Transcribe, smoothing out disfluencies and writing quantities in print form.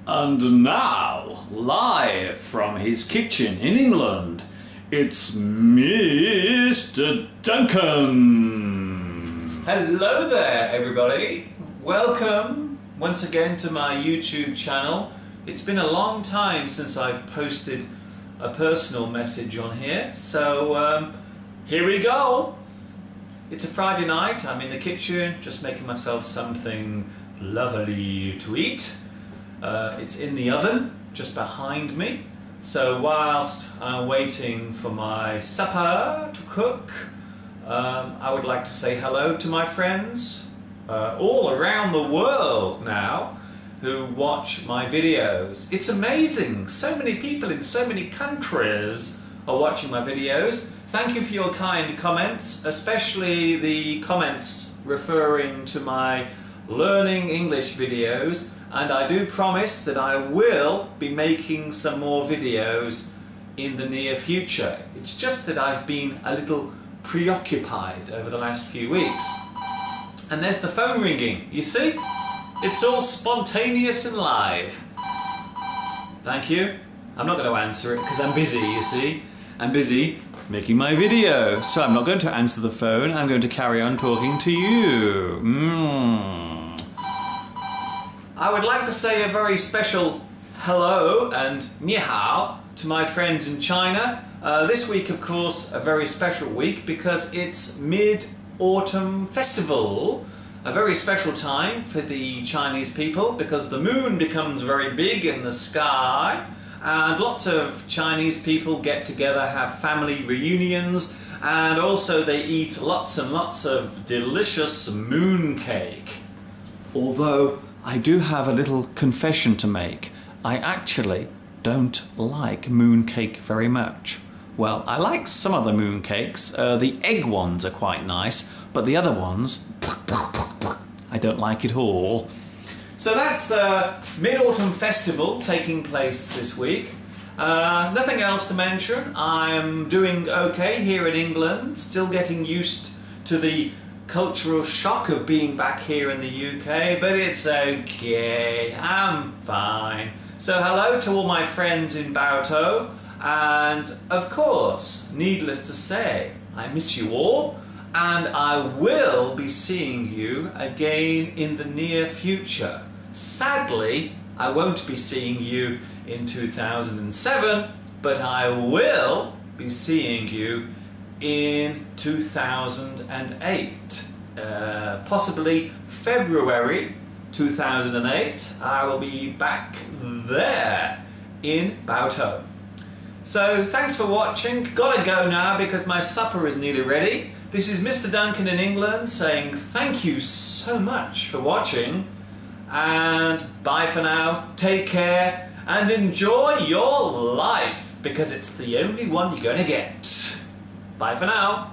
And now, live from his kitchen in England, it's Mr. Duncan! Hello there everybody, welcome once again to my YouTube channel. It's been a long time since I've posted a personal message on here, so here we go. It's a Friday night, I'm in the kitchen just making myself something lovely to eat. It's in the oven just behind me, so whilst I'm waiting for my supper to cook, I would like to say hello to my friends all around the world now who watch my videos. It's amazing, so many people in so many countries are watching my videos. Thank you for your kind comments, especially the comments referring to my learning English videos. And I do promise that I will be making some more videos in the near future. It's just that I've been a little preoccupied over the last few weeks. And there's the phone ringing, you see? It's all spontaneous and live. Thank you. I'm not going to answer it because I'm busy, you see. I'm busy making my video. So I'm not going to answer the phone, I'm going to carry on talking to you. I would like to say a very special hello and ni hao to my friends in China. This week, of course, a very special week because it's Mid-Autumn Festival. A very special time for the Chinese people because the moon becomes very big in the sky and lots of Chinese people get together, have family reunions, and also they eat lots and lots of delicious moon cake. Although I do have a little confession to make. I actually don't like mooncake very much. Well, I like some of the mooncakes. The egg ones are quite nice, but the other ones, I don't like at all. So that's Mid-Autumn Festival taking place this week. Nothing else to mention. I'm doing okay here in England, still getting used to the cultural shock of being back here in the UK, but it's okay, I'm fine. So hello to all my friends in Baotou, and of course, needless to say, I miss you all, and I will be seeing you again in the near future. Sadly, I won't be seeing you in 2007, but I will be seeing you in 2008, possibly February 2008. I will be back there in Baotou. So thanks for watching. Gotta go now because my supper is nearly ready. This is Mr. Duncan in England saying thank you so much for watching, and bye for now. Take care and enjoy your life because it's the only one you're gonna get. Bye for now.